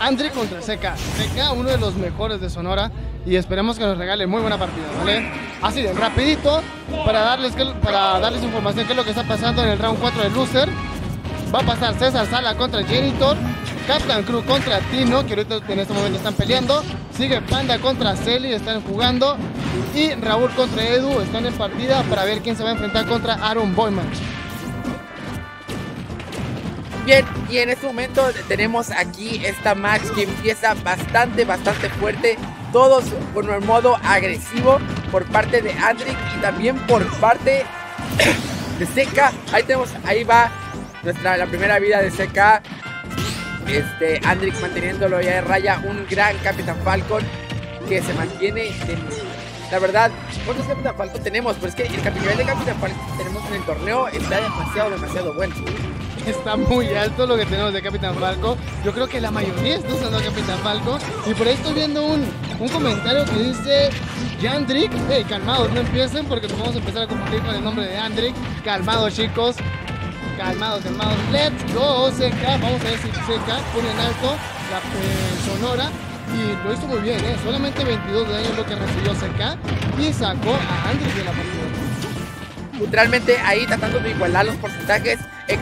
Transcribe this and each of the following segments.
Andrick contra Zeka. Zeka, uno de los mejores de Sonora, y esperemos que nos regale muy buena partida, ¿vale? Así de rapidito, para darles información qué es lo que está pasando en el round 4 de Loser. Va a pasar César Sala contra Janitor, Captain Crew contra Tino, que ahorita en este momento están peleando. Sigue Panda contra Celi, están jugando. Y Raúl contra Edu están en partida para ver quién se va a enfrentar contra Aaron Boyman. Bien, y en este momento tenemos aquí esta match que empieza bastante fuerte. Todos con el modo agresivo por parte de Andrick y también por parte de Zeka. Ahí va la primera vida de Zeka. Andrick manteniéndolo ya de raya. Un gran Capitán Falcon que se mantiene la verdad. ¿Cuántos Capitán Falcon tenemos? Pues es que el nivel de Capitán Falcon que tenemos en el torneo está demasiado bueno. Está muy alto lo que tenemos de Capitán Falco. Yo creo que la mayoría está usando a Capitán Falco. Y por ahí estoy viendo un comentario que dice Andrick. Hey, calmados, no empiecen porque nos vamos a empezar a confundir con el nombre de Andrick. Calmados, chicos. Calmados. Let's go, Zeka. Vamos a ver si Zeka pone en alto la Sonora. Y lo hizo muy bien, ¿eh? Solamente 22 de daño es lo que recibió Zeka. Y sacó a Andrick de la partida. Literalmente ahí tratando de igualar los porcentajes,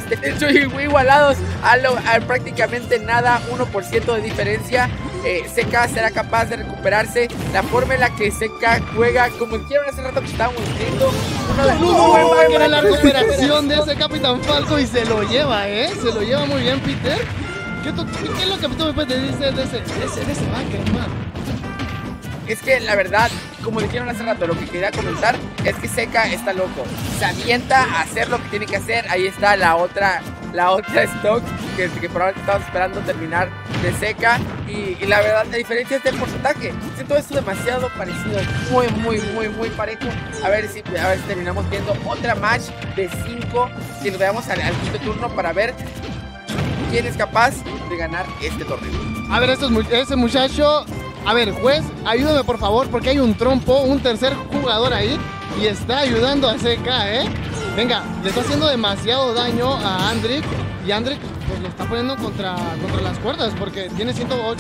igualados a prácticamente nada, 1% de diferencia. Zeka será capaz de recuperarse. La forma en la que Zeka juega, como dijeron hace rato que estábamos viendo, era la recuperación de ese Capitán Falco y se lo lleva, se lo lleva muy bien, Peter. ¿Qué es lo que tú me puedes decir de ese backer, hermano? Es que la verdad, como dijeron hace rato, lo que quería comentar es que Zeka está loco. Se avienta a hacer lo que tiene que hacer. Ahí está la otra stock que probablemente estamos esperando terminar de Zeka. Y la verdad, la diferencia es del porcentaje. Siento esto demasiado parecido, muy parejo. A ver si terminamos viendo otra match de 5. Si nos veamos al quinto turno para ver quién es capaz de ganar este torneo. A ver, ese muchacho. A ver, juez, ayúdame por favor, porque hay un trompo, un tercer jugador ahí, y está ayudando a Zeka, Venga, le está haciendo demasiado daño a Andrick, y Andrick pues lo está poniendo contra las cuerdas, porque tiene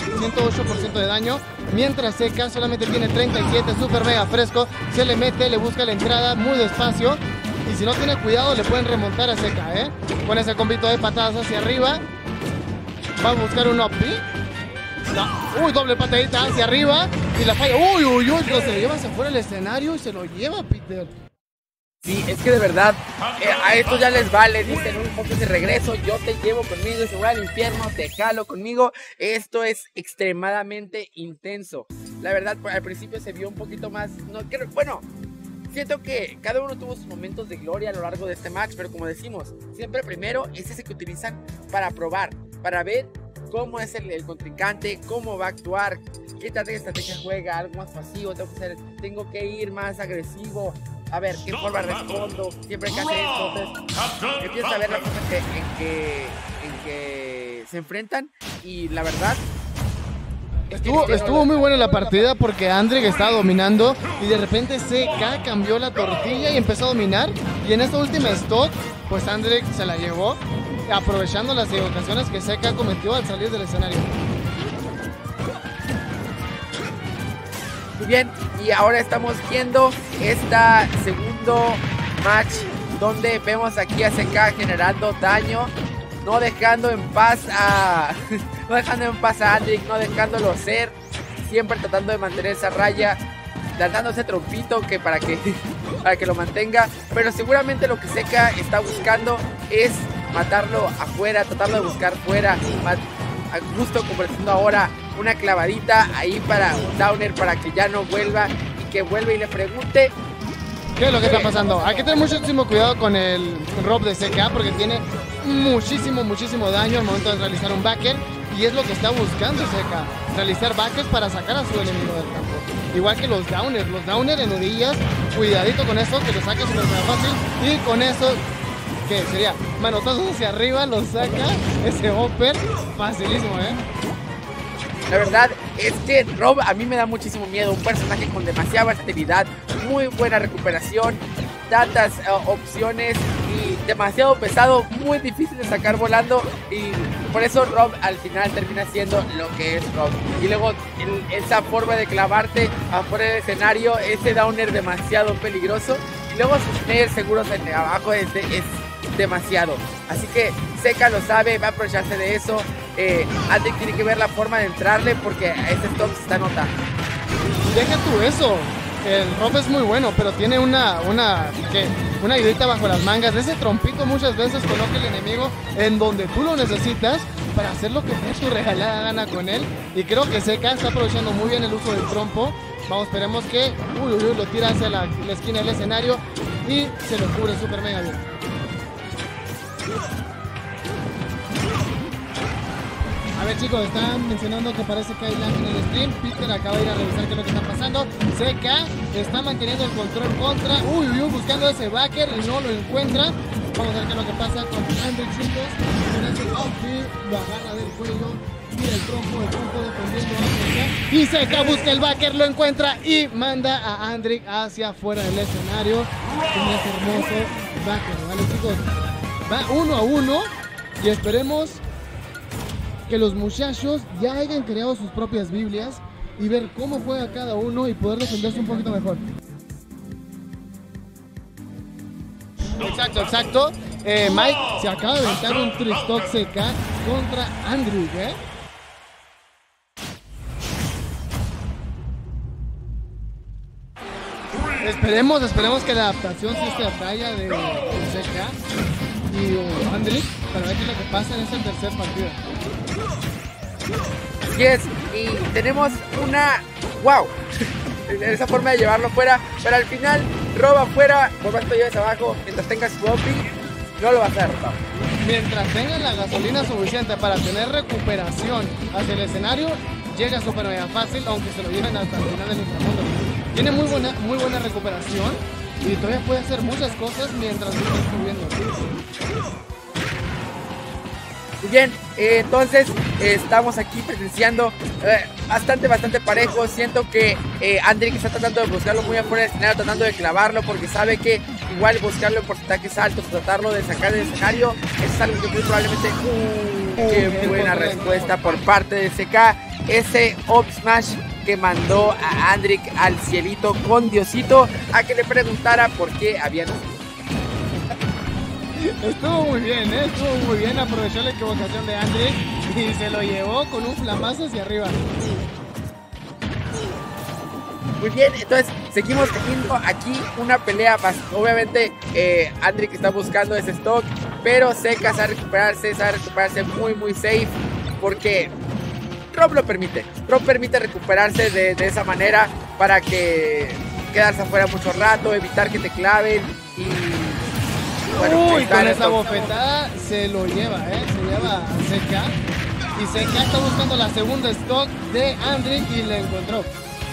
108% de daño, mientras Zeka solamente tiene 37, súper mega fresco. Se le mete, le busca la entrada muy despacio, y si no tiene cuidado le pueden remontar a Zeka, Con ese combito de patadas hacia arriba, va a buscar un up. No. Uy, doble patadita hacia arriba y la falla. Uy, pero se lo lleva hacia afuera del escenario y se lo lleva, Peter. Sí, es que de verdad a esto ya les vale. Dicen un poco de regreso, yo te llevo conmigo, se va al infierno, te jalo conmigo. Esto es extremadamente intenso. La verdad, al principio se vio un poquito más. Siento que cada uno tuvo sus momentos de gloria a lo largo de este match, pero como decimos, siempre primero es ese que utilizan para probar, para ver cómo es el contrincante, cómo va a actuar, qué tal de estrategia juega, algo más pasivo, tengo que ir más agresivo, a ver qué forma respondo, siempre hay que hacer esto. Entonces empieza a ver la forma en que se enfrentan, y la verdad estuvo muy buena la partida porque Andrick estaba dominando y de repente Zeka cambió la tortilla y empezó a dominar, y en esta última stock pues Andrick se la llevó, aprovechando las equivocaciones que Zeka cometió al salir del escenario. Muy bien, y ahora estamos viendo esta segundo match donde vemos aquí a Zeka generando daño, no dejando en paz a Andrick, no dejándolo ser, siempre tratando de mantener esa raya, dando ese trompito para que lo mantenga, pero seguramente lo que Zeka está buscando es matarlo afuera, tratarlo de buscar fuera, justo convirtiendo ahora una clavadita ahí para un downer para que ya no vuelva y que vuelva y le pregunte ¿qué es lo que está pasando? Hay que tener muchísimo cuidado con el rob de Zeka porque tiene muchísimo daño al momento de realizar un backer, y es lo que está buscando Zeka, realizar backers para sacar a su enemigo del campo. Igual que los downers en nudillas, cuidadito con eso, que lo saque súper fácil, y con eso que sería manotazos hacia arriba, lo saca ese upper facilísimo, La verdad es que Rob a mí me da muchísimo miedo, un personaje con demasiada versatilidad, muy buena recuperación, tantas opciones, y demasiado pesado, muy difícil de sacar volando, y por eso Rob al final termina siendo lo que es Rob. Y luego esa forma de clavarte afuera del escenario, ese downer demasiado peligroso, y luego sus players seguros abajo es demasiado. Así que Zeka lo sabe, va a aprovecharse de eso. Andrick tiene que ver la forma de entrarle porque este stop se está notando. Deja tú eso. El Rob es muy bueno, pero tiene una ayudita bajo las mangas. Ese trompito muchas veces coloca el enemigo en donde tú lo necesitas para hacer lo que te su regalada gana con él. Y creo que Zeka está aprovechando muy bien el uso del trompo. Vamos, esperemos que lo tira hacia la esquina del escenario y se lo cubre súper mega bien. A ver, chicos, están mencionando que parece que hay lag en el stream. Peter acaba de ir a revisar qué es lo que está pasando. Zeka está manteniendo el control contra. Buscando ese backer y no lo encuentra. Vamos a ver qué es lo que pasa con Andrick, chicos. Con ese outfit, lo agarra del cuello. Tira el trompo defendiendo a Zeka. Y Zeka busca el backer, lo encuentra y manda a Andrick hacia afuera del escenario. Con ese hermoso backer, ¿vale, chicos? Va 1-1 y esperemos que los muchachos ya hayan creado sus propias Biblias y ver cómo juega cada uno y poder defenderse un poquito mejor. Exacto. Mike se acaba de aventar un Tristock Zeka contra Andrick, Esperemos que la adaptación sí se batalla de Zeka y Andrick para ver qué es lo que pasa en esta tercera partida. Así es, y tenemos una... ¡Wow! Esa forma de llevarlo fuera, pero al final Rob afuera, por más que lo lleves abajo, mientras tengas swapping, no lo va a hacer. Mientras tengan la gasolina suficiente para tener recuperación hacia el escenario, llega súper mega fácil, aunque se lo lleven hasta el final del inframundo. Tiene muy buena recuperación y todavía puede hacer muchas cosas mientras está subiendo. Bien, entonces estamos aquí presenciando bastante parejo. Siento que Andrick está tratando de buscarlo muy afuera del escenario, tratando de clavarlo porque sabe que igual buscarlo en porcentajes altos, tratarlo de sacar del escenario, es algo que muy probablemente... ¡Qué buena respuesta por parte de Zeka! Ese up smash que mandó a Andrick al cielito con Diosito a que le preguntara por qué había nacido. Estuvo muy bien, aprovechó la equivocación de Andrick y se lo llevó con un flamazo hacia arriba. Muy bien, entonces seguimos teniendo aquí una pelea más. Obviamente Andrick está buscando ese stock, pero Zeka sabe recuperarse muy safe porque Rob lo permite. Rob permite recuperarse de esa manera para que quedarse afuera mucho rato, evitar que te claven y... Bueno, con esa bofetada se lo lleva, se lleva a Zeka. Y Zeka está buscando la segunda stock de Andrick y la encontró.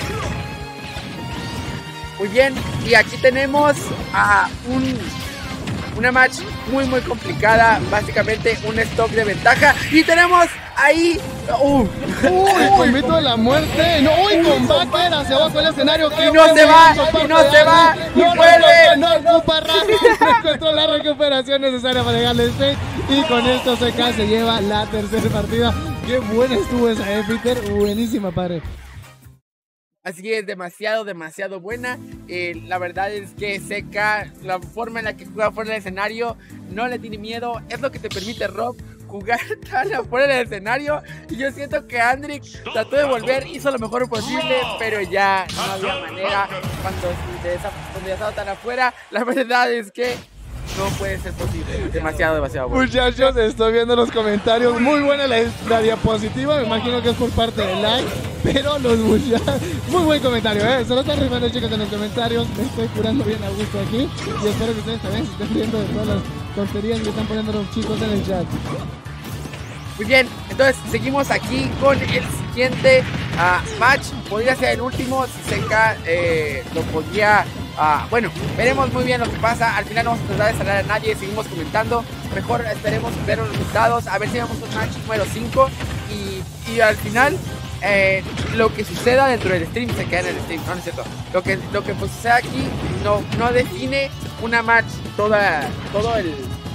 Muy bien, y aquí tenemos a una match muy complicada, básicamente un stock de ventaja. Y tenemos ahí... con mito de la muerte. Con backer hacia abajo del escenario. Y no se va, y vuelve. No ocupa rápido. Encontró la recuperación necesaria para llegarle al stage. Y con esto Zeka se lleva la tercera partida. Qué buena estuvo esa, Peter. Buenísima, padre. Así es, demasiado buena. La verdad es que Zeka, la forma en la que juega fuera del escenario, no le tiene miedo. Es lo que te permite Rob, jugar tan afuera del escenario. Y yo siento que Andrick trató de volver, hizo lo mejor posible, pero ya no había manera. Cuando ya estaba tan afuera, la verdad es que no puede ser posible. Demasiado bueno. Muchachos, estoy viendo los comentarios. Muy buena la diapositiva. Me imagino que es por parte del like. Pero los muchachos... Muy buen comentario, Se lo están rifando, chicos, en los comentarios. Me estoy curando bien a gusto aquí. Y espero que ustedes también se estén riendo de todas las tonterías que están poniendo los chicos en el chat. Muy bien, entonces seguimos aquí con el siguiente match. Podría ser el último si Zeka lo podía... bueno, veremos muy bien lo que pasa. Al final no vamos a tratar de salir a nadie. Seguimos comentando. Mejor esperemos ver los resultados. A ver si vemos un match número 5. Y al final lo que suceda dentro del stream se queda en el stream. No es cierto. Lo que pues, suceda aquí no define una match todo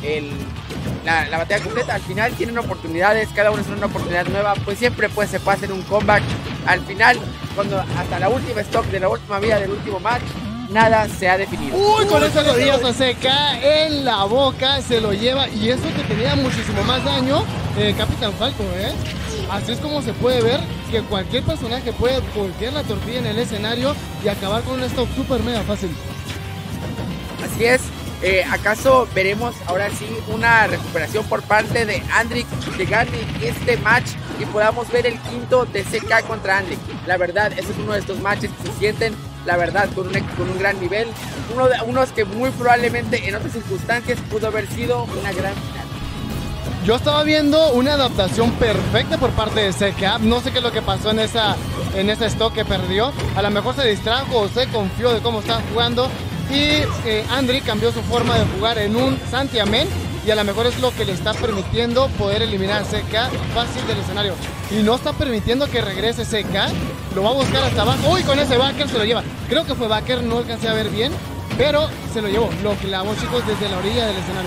la batalla completa. Al final tienen oportunidades, cada uno es una oportunidad nueva, pues siempre pues se puede hacer un comeback. Al final, cuando hasta la última stock de la última vida del último match, nada se ha definido. Uy, con ese rodillazo seca en la boca se lo lleva, y eso que tenía muchísimo más daño Capitán Falcon, Así es como se puede ver que cualquier personaje puede voltear la tortilla en el escenario y acabar con un stock super mega fácil. Así es. ¿Acaso veremos ahora sí una recuperación por parte de Andrick que gane este match y podamos ver el quinto de CK contra Andrick? La verdad, ese es uno de estos matches que se sienten, la verdad, con un gran nivel. Unos que muy probablemente en otras circunstancias pudo haber sido una gran final. Yo estaba viendo una adaptación perfecta por parte de CK. No sé qué es lo que pasó en ese stock que perdió. A lo mejor se distrajo o se confió de cómo estaba jugando. Y Andrick cambió su forma de jugar en un Santiamén, y a lo mejor es lo que le está permitiendo poder eliminar a CK fácil del escenario. Y no está permitiendo que regrese CK, lo va a buscar hasta abajo. Uy, con ese backer se lo lleva. Creo que fue backer, no alcancé a ver bien, pero se lo llevó. Lo clavó, chicos, desde la orilla del escenario.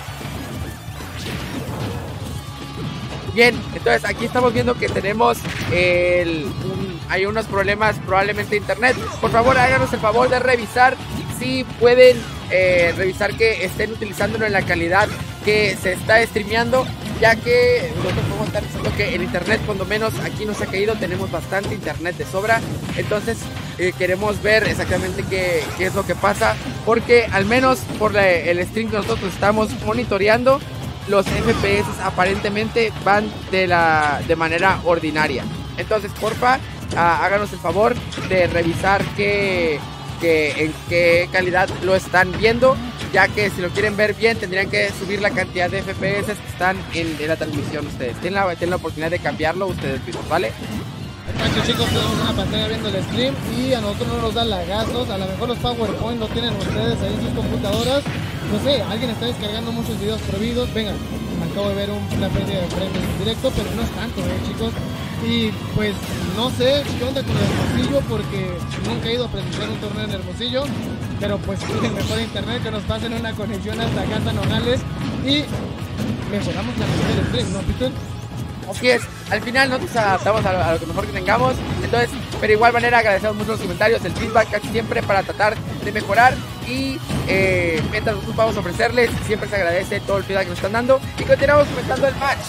Bien, entonces aquí estamos viendo que tenemos hay unos problemas probablemente de internet. Por favor, háganos el favor de revisar si pueden revisar que estén utilizándolo en la calidad que se está streameando, ya que nosotros podemos estar diciendo que el internet, cuando menos aquí nos ha caído, tenemos bastante internet de sobra. Entonces queremos ver exactamente qué es lo que pasa, porque al menos por el stream que nosotros estamos monitoreando, los FPS aparentemente van de manera ordinaria. Entonces, porfa, háganos el favor de revisar en qué calidad lo están viendo, ya que si lo quieren ver bien tendrían que subir la cantidad de FPS que están en la transmisión ustedes. Tienen la oportunidad de cambiarlo ustedes mismos, ¿vale? Exacto, chicos, tenemos una pantalla viendo el stream y a nosotros no nos dan lagazos. A lo mejor los PowerPoint lo tienen ustedes ahí en sus computadoras. No sé, alguien está descargando muchos videos prohibidos. Venga, acabo de ver una pérdida de frames en directo, pero no es tanto, chicos. Y pues no sé qué onda con el Hermosillo, porque nunca he ido a presenciar un torneo en Hermosillo, pero pues tienen mejor internet, que nos pasen una conexión hasta casa Nogales y mejoramos la calidad del stream, ¿no, Peter? Así es, al final nosotros adaptamos a lo que mejor que tengamos. Entonces, pero de igual manera agradecemos mucho los comentarios, el feedback casi siempre para tratar de mejorar. Y mientras nosotros vamos a ofrecerles, siempre se agradece todo el feedback que nos están dando. Y continuamos comentando el match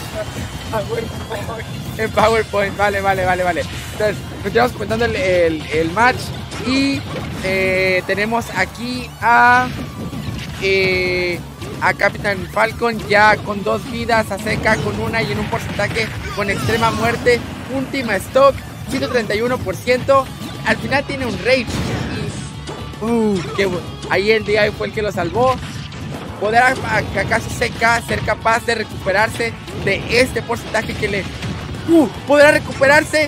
en PowerPoint, vale. Entonces, continuamos comentando el match. Y tenemos aquí a Capitán Falcon ya con 2 vidas, a CK con 1 y en un porcentaje con extrema muerte. Última stock, 131%. Al final tiene un rage. Ahí el DI fue el que lo salvó. ¿Podrá acaso CK ser capaz de recuperarse de este porcentaje que le... ¿podrá recuperarse?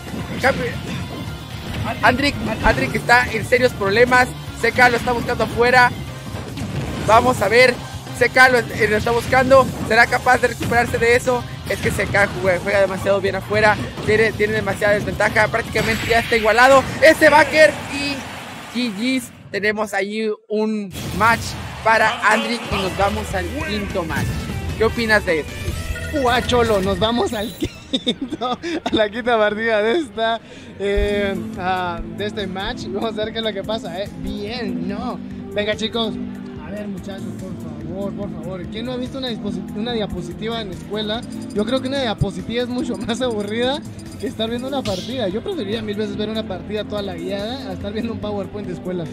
Andrick está en serios problemas. CK lo está buscando afuera. Vamos a ver. CK lo está buscando. ¿Será capaz de recuperarse de eso? Es que CK juega demasiado bien afuera. Tiene demasiada desventaja. Prácticamente ya está igualado. Ese backer y GG's. Tenemos ahí un match para Andrick y nos vamos al quinto match. ¿Qué opinas de esto? Cholo, nos vamos al quinto, a la quinta partida de este match. Vamos a ver qué es lo que pasa, Bien, no. Venga, chicos. A ver, muchachos, por favor. ¿Quién no ha visto una diapositiva en escuela? Yo creo que una diapositiva es mucho más aburrida que estar viendo una partida. Yo preferiría 1000 veces ver una partida toda la guiada a estar viendo un PowerPoint de escuela.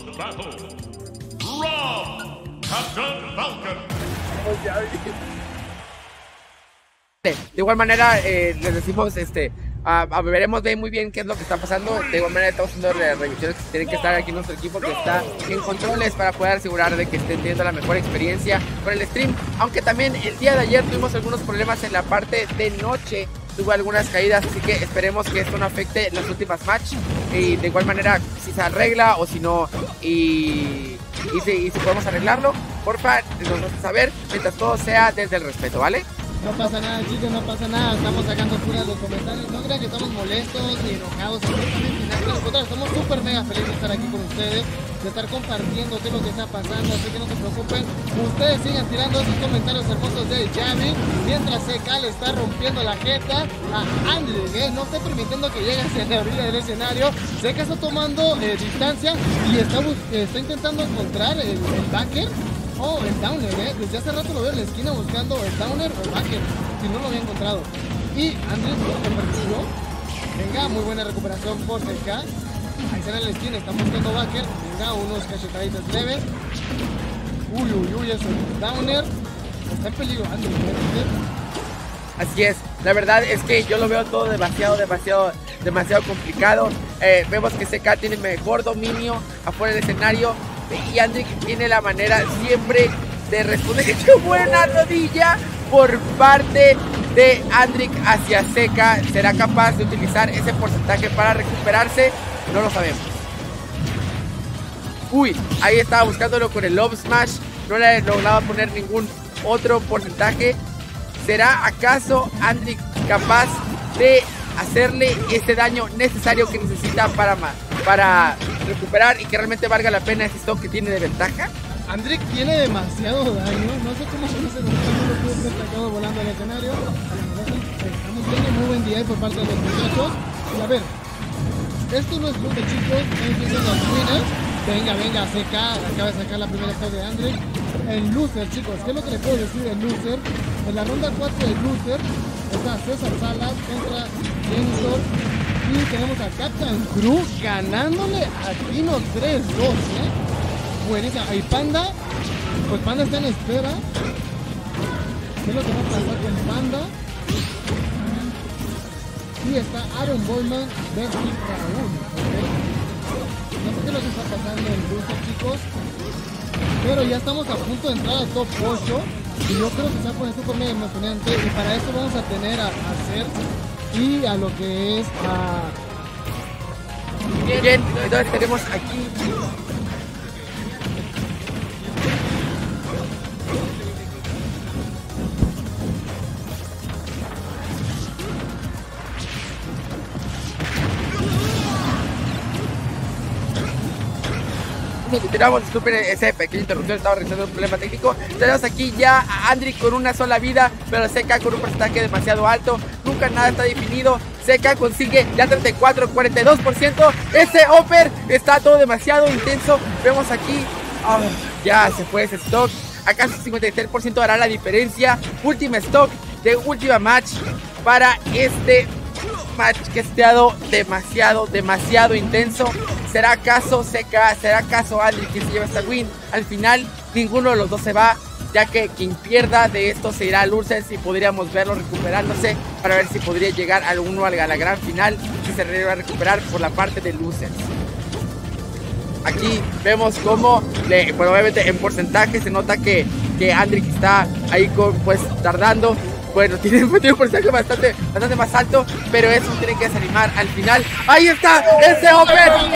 De igual manera, les decimos, veremos muy bien qué es lo que está pasando. De igual manera estamos haciendo revisiones que tienen que estar aquí en nuestro equipo, que está en controles, para poder asegurar de que estén teniendo la mejor experiencia con el stream. Aunque también el día de ayer tuvimos algunos problemas en la parte de noche, tuvo algunas caídas, así que esperemos que esto no afecte las últimas match. Y de igual manera, si se arregla o si no, y si podemos arreglarlo, porfa, nos vamos a saber, mientras todo sea desde el respeto, ¿vale? No pasa nada, chicos, no pasa nada. Estamos sacando puras los comentarios. No crean que estamos molestos ni enojados. Absolutamente nada. Nosotros estamos súper mega felices de estar aquí con ustedes, de estar compartiendo qué es lo que está pasando. Así que no se preocupen. Ustedes sigan tirando esos comentarios hermosos de Javi. Mientras CK le está rompiendo la jeta a Andric, no está permitiendo que llegue hacia la orilla del escenario. CK está tomando distancia y está intentando encontrar el backer. Oh, el downer, desde hace rato lo veo en la esquina buscando el downer o el backer, si no lo había encontrado. Y Andric lo convirtió. Venga, muy buena recuperación por CK. Ahí está en la esquina, está buscando backer. Venga, unos cachetaditos leves. Uy, es un downer. Está en peligro Andric, Así es, la verdad es que yo lo veo todo demasiado complicado. Vemos que CK tiene mejor dominio afuera del escenario y Andric tiene la manera siempre de responder. ¡Qué buena rodilla por parte de Andric hacia CK! ¿Será capaz de utilizar ese porcentaje para recuperarse? No lo sabemos. Uy, ahí estaba buscándolo con el Love Smash. No le lograba poner ningún otro porcentaje. ¿Será acaso Andric capaz de hacerle ese daño necesario que necesita para recuperar y que realmente valga la pena ese stock que tiene de ventaja? Andric tiene demasiado daño. No sé cómo se dice, no lo pudo destacado volando al escenario. Estamos viendo muy buen día por parte de los muchachos. Y a ver, esto no es justo, chicos. Estamos viendo los winners. Venga, CK acaba de sacar la primera stock de Andric. El loser, chicos, ¿qué es lo que le puedo decir del loser? En la ronda 4 del loser está César Salas contra Jensor y tenemos a Captain Cruz ganándole a Tino 3-2, buenísima. Ahí Panda, pues Panda está en espera. ¿Qué es lo que va a pasar con Panda? Y está Aaron Boyman versus Raúl, No sé qué es lo que está pasando en el loser, chicos. Pero ya estamos a punto de entrar al top 8 y yo creo que se va a poner súper mega emocionante y para eso vamos a tener a Cer y a lo que es a... Bien, entonces tenemos aquí disculpen ese pequeño interrupción, estaba realizando un problema técnico. Tenemos aquí ya a Andric con una sola vida, pero CK con un porcentaje demasiado alto. Nunca nada está definido. CK consigue ya 34, 42%. Ese upper está todo demasiado intenso. Vemos aquí, ya se fue ese stock. ¿Acaso 53% hará la diferencia? Última stock de última match para este match que ha estado demasiado intenso. ¿Será acaso CK? ¿Será acaso Andric que se lleva esta win? Al final ninguno de los dos se va, ya que quien pierda de esto se irá a Losers y podríamos verlo recuperándose para ver si podría llegar a la gran final y se va a recuperar por la parte de Losers. Aquí vemos cómo, pues obviamente en porcentaje se nota que Andric está ahí pues tardando. Bueno, tiene un porcentaje bastante más alto, pero eso tiene que desanimar al final. ¡Ahí está! ¡Ese upper!